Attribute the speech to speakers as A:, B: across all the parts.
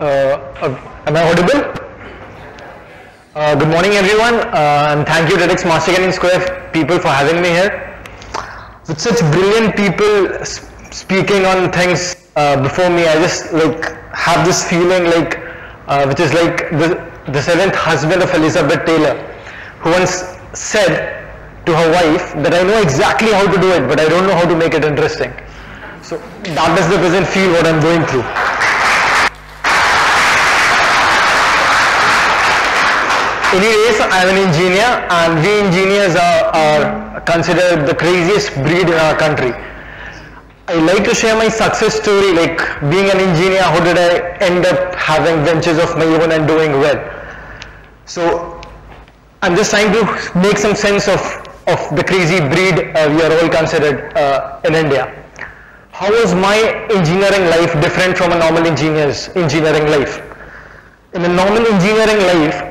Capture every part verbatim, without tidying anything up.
A: Uh, uh, am I audible? Uh, good morning everyone, uh, and thank you TEDxMasterCanteenSquare people for having me here. With such brilliant people sp speaking on things uh, before me, I just like have this feeling like, uh, which is like the, the seventh husband of Elizabeth Taylor, who once said to her wife that I know exactly how to do it, but I don't know how to make it interesting. So that is the present feel what I'm going through. Anyways, I'm an engineer, and we engineers are, are considered the craziest breed in our country. I like to share my success story, like being an engineer, how did I end up having ventures of my own and doing well. So I'm just trying to make some sense of, of the crazy breed uh, we are all considered uh, in India. How was my engineering life different from a normal engineer's engineering life? In a normal engineering life,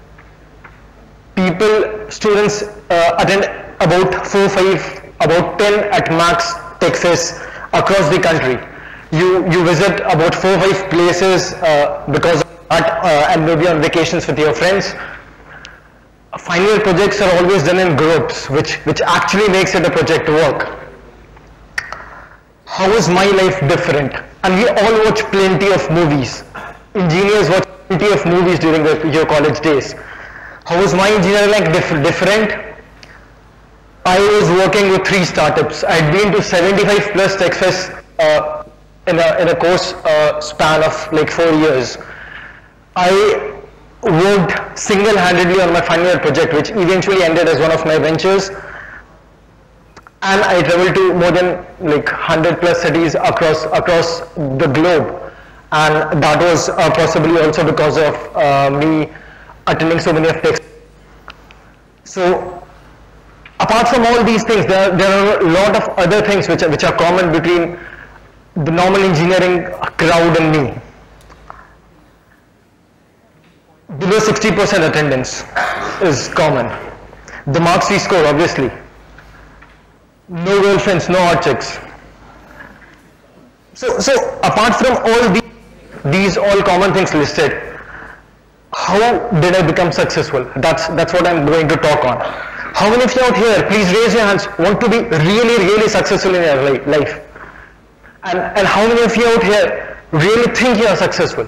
A: people, students uh, attend about four, five, about ten at max tech fairs across the country. You, you visit about four, five places uh, because of that, uh, and maybe on vacations with your friends. Final year projects are always done in groups, which, which actually makes it a project work. How is my life different? And we all watch plenty of movies. Engineers watch plenty of movies during the, your college days. How was my engineering life diff different? I was working with three startups. I had been to seventy-five plus tech fairs uh, in, a, in a course uh, span of like four years. I worked single-handedly on my final year project, which eventually ended as one of my ventures. And I traveled to more than like one hundred plus cities across, across the globe. And that was uh, possibly also because of uh, me attending so many of tech. So apart from all these things, there, there are a lot of other things which are, which are common between the normal engineering crowd and me. Below sixty percent attendance is common. The marks we score, obviously. No girlfriends, no hot chicks. So, so apart from all these, these all common things listed, how did I become successful? That's, that's what I'm going to talk on. How many of you out here, please raise your hands, want to be really, really successful in your li life? And, and how many of you out here really think you are successful?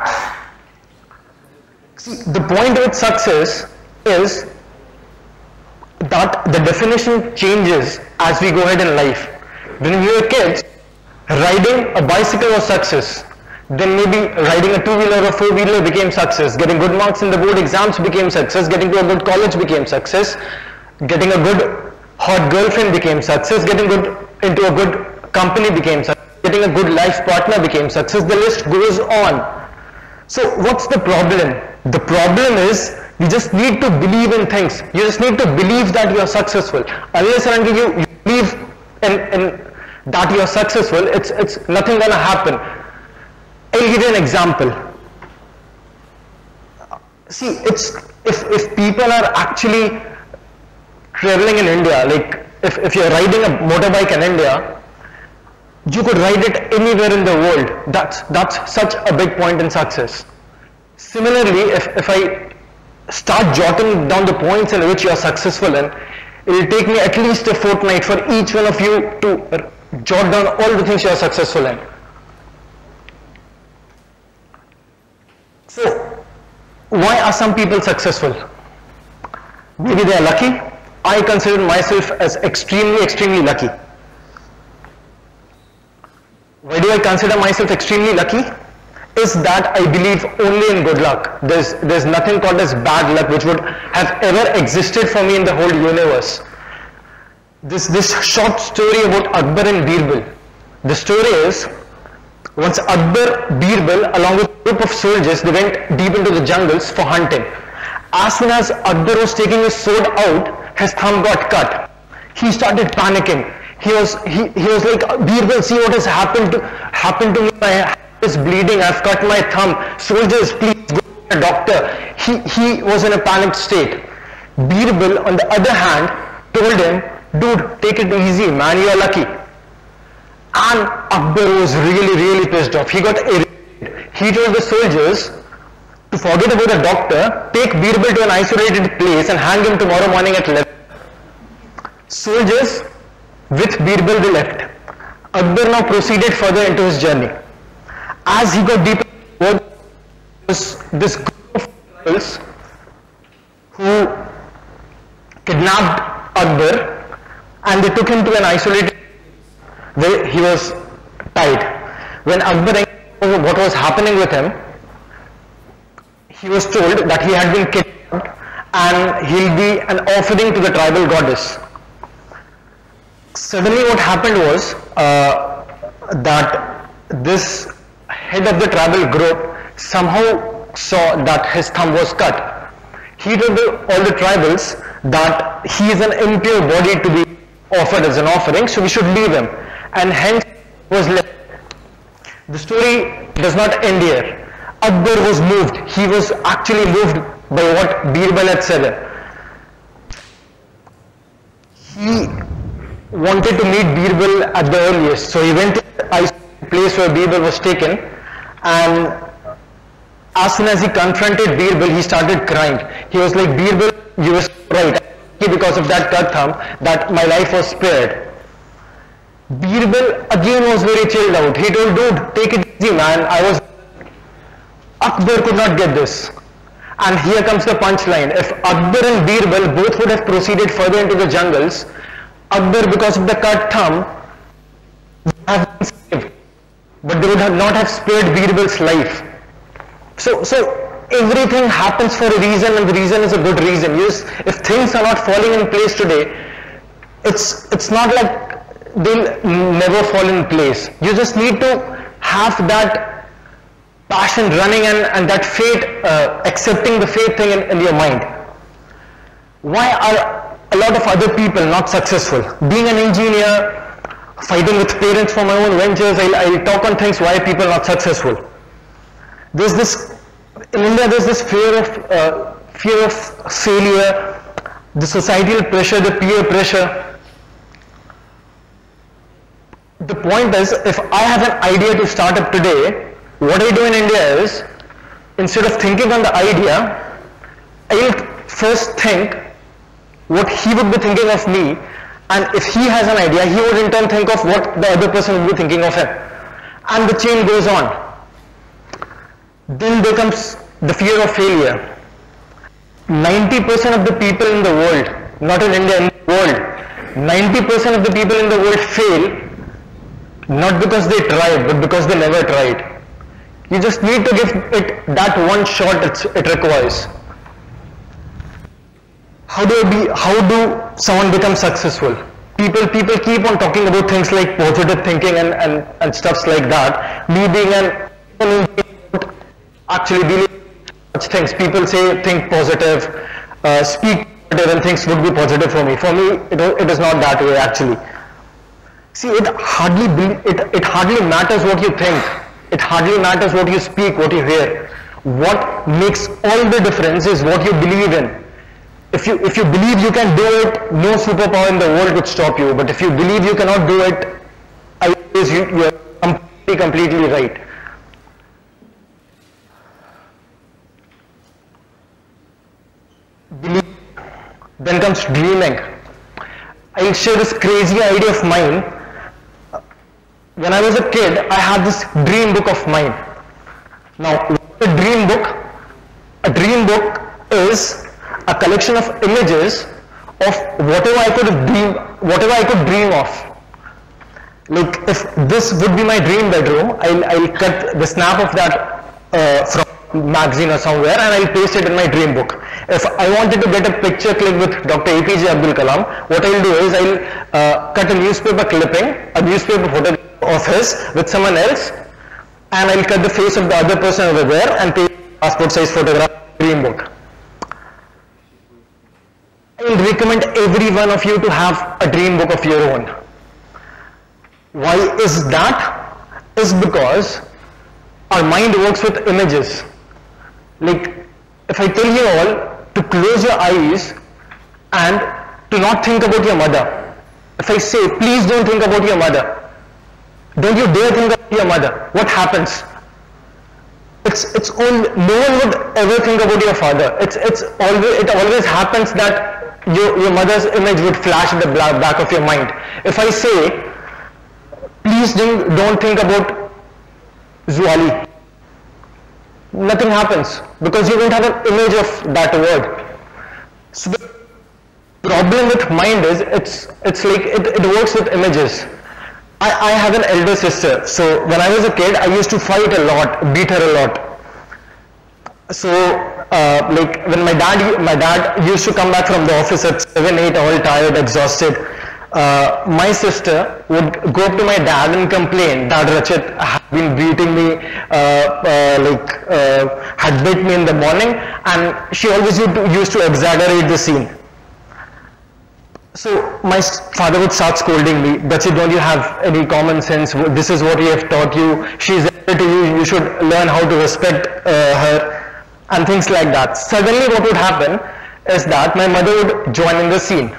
A: See, the point with success is that the definition changes as we go ahead in life. When we were kids, riding a bicycle was success. Then maybe riding a two-wheeler or four-wheeler became success. Getting good marks in the board exams became success. Getting to a good college became success. Getting a good hot girlfriend became success. Getting good into a good company became success. Getting a good life partner became success. The list goes on. So what's the problem? The problem is you just need to believe in things. You just need to believe that you are successful. Unless and until you, you believe in, in that you are successful, it's, it's nothing gonna happen. I'll give you an example. See, it's if, if people are actually traveling in India, like if, if you're riding a motorbike in India, you could ride it anywhere in the world. That's, that's such a big point in success. Similarly, if, if I start jotting down the points in which you are successful in, it will take me at least a fortnight for each one of you to jot down all the things you are successful in. So, why are some people successful? Maybe they are lucky. I consider myself as extremely, extremely lucky. Why do I consider myself extremely lucky? Is that I believe only in good luck. There's, there's nothing called as bad luck which would have ever existed for me in the whole universe. This, this short story about Akbar and Birbal. The story is, once Akbar, Birbal, along with a group of soldiers, they went deep into the jungles for hunting. As soon as Akbar was taking his sword out, his thumb got cut. He started panicking. He was, he, he was like, Birbal, see what has happened to, happened to me. My hand is bleeding. I've cut my thumb. Soldiers, please go to a doctor. He, he was in a panicked state. Birbal, on the other hand, told him, dude, take it easy, man, you are lucky. And Akbar was really, really pissed off. He got irritated. he told the soldiers to forget about the doctor, take Birbal to an isolated place and hang him tomorrow morning at eleven. Soldiers with Birbal they left. Akbar now proceeded further into his journey. As he got deeper, there was this group of girls who kidnapped Akbar and they took him to an isolated where he was tied. When Akbar enquired what was happening with him, he was told that he had been kidnapped and he'll be an offering to the tribal goddess. Suddenly what happened was uh, that this head of the tribal group somehow saw that his thumb was cut. He told the, all the tribals that he is an impure body to be offered as an offering, so we should leave him, and hence was left. The story does not end here. Akbar was moved. He was actually moved by what Birbal had said. He wanted to meet Birbal at the earliest, so he went to the place where Birbal was taken, and as soon as he confronted Birbal, he started crying. He was like, Birbal, you were right, because of that cut thumb, that my life was spared. Birbal again was very chilled out. He told, dude, take it easy, man. I was... Akbar could not get this. And here comes the punchline. If Akbar and Birbal both would have proceeded further into the jungles, Akbar, because of the cut thumb, would have been saved. But they would have not have spared Birbal's life. So, so everything happens for a reason, and the reason is a good reason. Yes, if things are not falling in place today, it's, it's not like they'll never fall in place. You just need to have that passion running and, and that fate, uh, accepting the fate thing in, in your mind. Why are a lot of other people not successful? Being an engineer, fighting with parents for my own ventures, I'll, I'll talk on things why people are not successful. There's this, in India there's this fear of, uh, fear of failure, the societal pressure, the peer pressure. The point is, if I have an idea to start up today, what I do in India is, instead of thinking on the idea, I'll first think what he would be thinking of me, and if he has an idea, he would in turn think of what the other person would be thinking of him. And the chain goes on. Then there comes the fear of failure. ninety percent of the people in the world, not in India, in the world, ninety percent of the people in the world fail, not because they tried, but because they never tried. You just need to give it that one shot it requires. How do I be, how do someone become successful? People, people keep on talking about things like positive thinking and, and, and stuffs like that. Me being an actually dealing with such things. People say think positive, uh, speak positive, and things would be positive for me. For me, it, it is not that way actually. See, it hardly be, it, it hardly matters what you think. It hardly matters what you speak, what you hear. What makes all the difference is what you believe in. If you, if you believe you can do it, no superpower in the world would stop you. But if you believe you cannot do it, I guess you, you are completely, completely right. Believe. Then comes dreaming. I'll share this crazy idea of mine. When I was a kid, I had this dream book of mine. Now, a dream book, a dream book is a collection of images of whatever I could dream, whatever I could dream of. Like if this would be my dream bedroom, I'll, I'll cut the snap of that uh, from magazine or somewhere and I'll paste it in my dream book. If I wanted to get a picture click with Doctor A P J Abdul Kalam, what I'll do is I'll uh, cut a newspaper clipping, a newspaper photo of his with someone else, and I'll cut the face of the other person over there and take passport size photograph dream book. I will recommend every one of you to have a dream book of your own. Why is that? Is because our mind works with images. Like if I tell you all to close your eyes and to not think about your mother. If I say please don't think about your mother, don't you dare think about your mother, what happens? It's it's only, no one would ever think about your father. It's it's always it always happens that your your mother's image would flash at the back of your mind. If I say, please don't don't think about Zuali, nothing happens because you don't have an image of that word. So the problem with mind is it's it's like it, it works with images. I, I have an elder sister, so when I was a kid, I used to fight a lot, beat her a lot. So, uh, like when my dad, my dad used to come back from the office at seven, eight, all tired, exhausted. Uh, my sister would go up to my dad and complain that Rachit had been beating me, uh, uh, like uh, had beat me in the morning, and she always used to, used to exaggerate the scene. So my father would start scolding me, Rachit, don't you have any common sense? This is what we have taught you. She's elder to you. You should learn how to respect uh, her, and things like that. Suddenly what would happen is that my mother would join in the scene.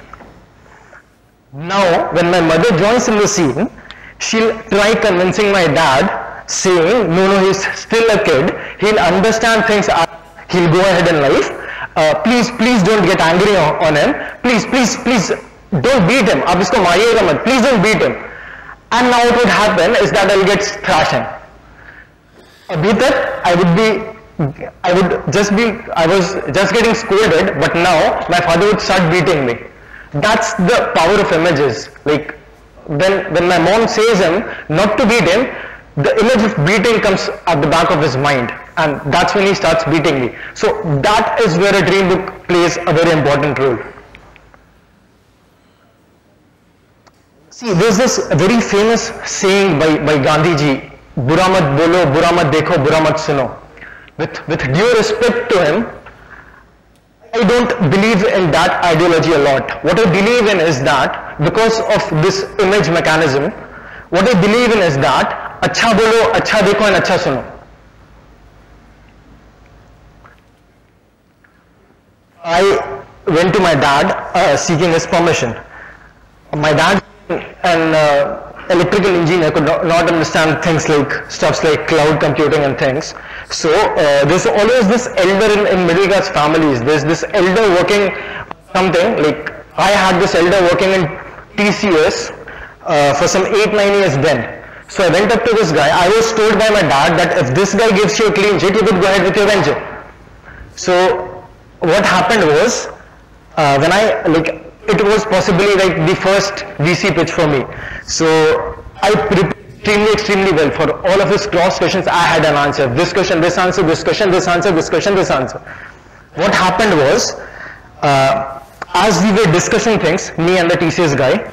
A: Now, when my mother joins in the scene, she'll try convincing my dad, saying, no, no, he's still a kid. He'll understand things. He'll go ahead in life. Uh, please, please don't get angry on, on him. Please, please, please don't beat him. Ab isko mariega mat. Please don't beat him. And now what would happen is that I'll get thrashing. Abhi tak, I would be, I would just be, I was just getting scolded, but now my father would start beating me. That's the power of images. Like when, when my mom says him not to beat him, the image of beating comes at the back of his mind, and that's when he starts beating me. So that is where a dream book plays a very important role. See, there's this very famous saying by, by Gandhi ji, Bura mat bolo, bura mat dekho, bura mat suno. With, with due respect to him, I don't believe in that ideology a lot. What I believe in is that because of this image mechanism, what I believe in is that अच्छा बोलो, अच्छा देखो and अच्छा सुनो. I went to my dad uh, seeking his permission. My dad, an uh, electrical engineer, could not, not understand things like stuffs like cloud computing and things. So uh, there's always this elder in, in middle class families. There's this elder working something like I had this elder working in T C S uh, for some eight nine years then. So I went up to this guy. I was told by my dad that if this guy gives you a clean sheet, you could go ahead with your venture. So what happened was, uh, when I, like, it was possibly like the first V C pitch for me. So I prepared extremely, extremely well. For all of his cross questions, I had an answer. This question, this answer, this question, this answer, this question, this answer. What happened was, uh, as we were discussing things, me and the T C S guy,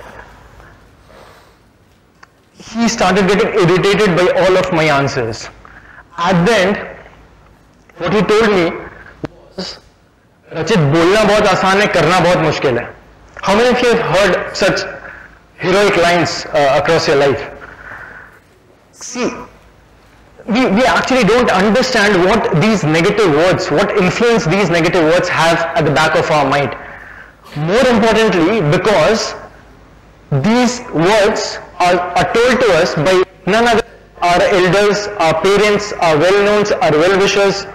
A: he started getting irritated by all of my answers. At the end, what he told me was, Rachit, बोलना बहुत आसान है, करना बहुत मुश्किल है. How many of you have heard such heroic lines uh, across your life? See, we, we actually don't understand what these negative words, what influence these negative words have at the back of our mind. More importantly, because these words are, are told to us by none other than our elders, our parents, our well-knowns, our well-wishers.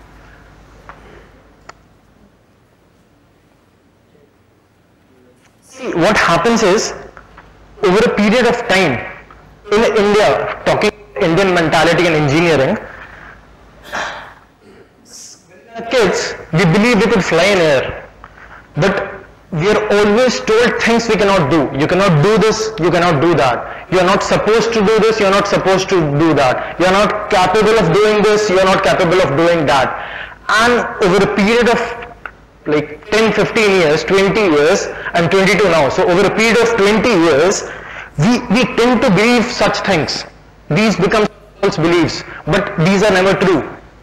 A: See, what happens is, over a period of time, in India, talking Indian mentality and engineering, kids, we believe we could fly in air, but we are always told things we cannot do. You cannot do this, you cannot do that. You are not supposed to do this, you are not supposed to do that. You are not capable of doing this, you are not capable of doing that. And over a period of like ten, fifteen years, twenty years, I'm twenty-two now, so over a period of twenty years, we, we tend to believe such things. These become false beliefs, but these are never true.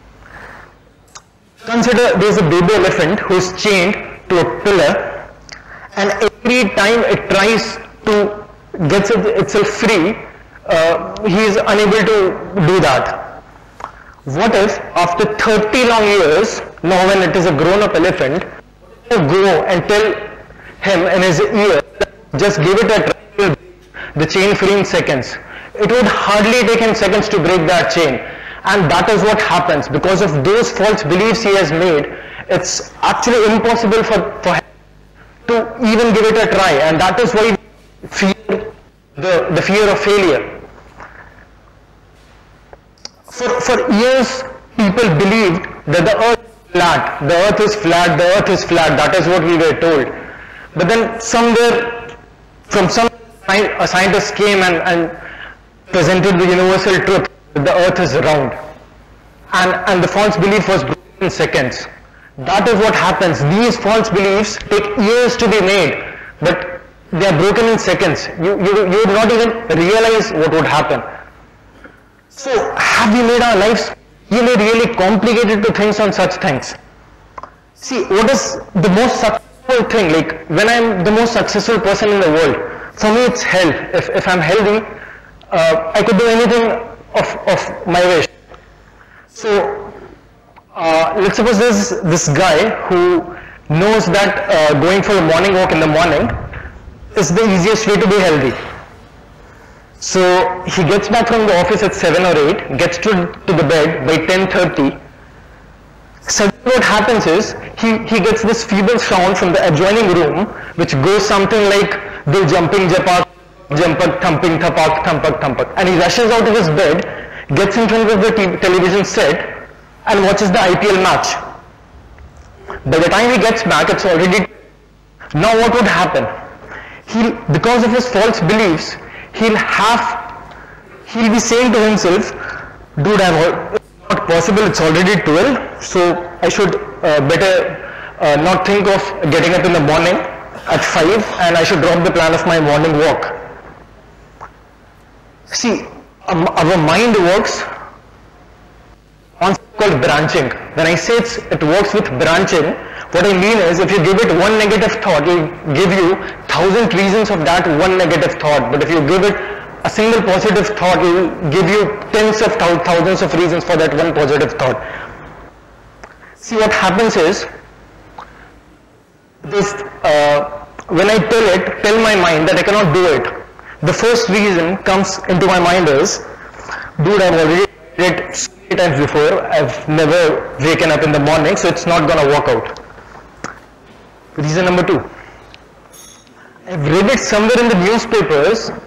A: Consider there is a baby elephant who is chained to a pillar, and every time it tries to get itself free, uh, he is unable to do that. What if after thirty long years, now when it is a grown-up elephant, you go and tell him in his ear, just give it a try, the chain free in seconds. It would hardly take him seconds to break that chain. And that is what happens. Because of those false beliefs he has made, it's actually impossible for, for him to even give it a try. And that is why we fear the, the fear of failure. For, for years, people believed that the earth is flat, the earth is flat, the earth is flat, that is what we were told. But then somewhere, from some a scientist came and, and presented the universal truth that the earth is round. And, and the false belief was broken in seconds. That is what happens. These false beliefs take years to be made, but they are broken in seconds. You, you, you would not even realize what would happen. So, have we made our lives really, really complicated to think on such things? See, what is the most successful thing? Like, when I'm the most successful person in the world, for me it's health. If, if I'm healthy, uh, I could do anything of, of my wish. So, uh, let's suppose there's this guy who knows that uh, going for a morning walk in the morning is the easiest way to be healthy. So he gets back from the office at seven or eight, gets to, to the bed by ten thirty. Suddenly what happens is, he, he gets this feeble sound from the adjoining room, which goes something like, Dil jumping japak, jampak, thumping, thapak, thumpak, thumpak. And he rushes out of his bed, gets in front of the t- television set, and watches the I P L match. By the time he gets back, it's already... Now what would happen? He, because of his false beliefs, he'll have, he'll be saying to himself, dude, I'm it's not possible, it's already twelve, so I should uh, better uh, not think of getting up in the morning at five, and I should drop the plan of my morning walk. See, um, our mind works on something called branching. When I say it's, it works with branching, what I mean is, if you give it one negative thought, it will give you thousand reasons of that one negative thought. But if you give it a single positive thought, it will give you tens of thou- thousands of reasons for that one positive thought. See, what happens is, this, uh, when I tell it, tell my mind that I cannot do it, the first reason comes into my mind is, dude, I've already read it so many times before, I've never waken up in the morning, so it's not going to work out. Reason number two, I've read it somewhere in the newspapers